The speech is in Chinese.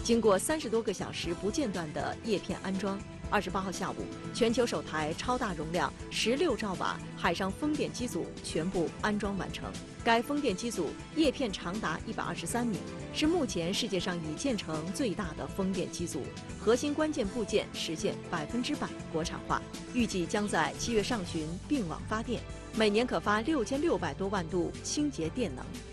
经过30多个小时不间断的叶片安装，28号下午，全球首台超大容量16兆瓦海上风电机组全部安装完成。该风电机组叶片长达123米，是目前世界上已建成最大的风电机组，核心关键部件实现100%国产化，预计将在7月上旬并网发电，每年可发6600多万度清洁电能。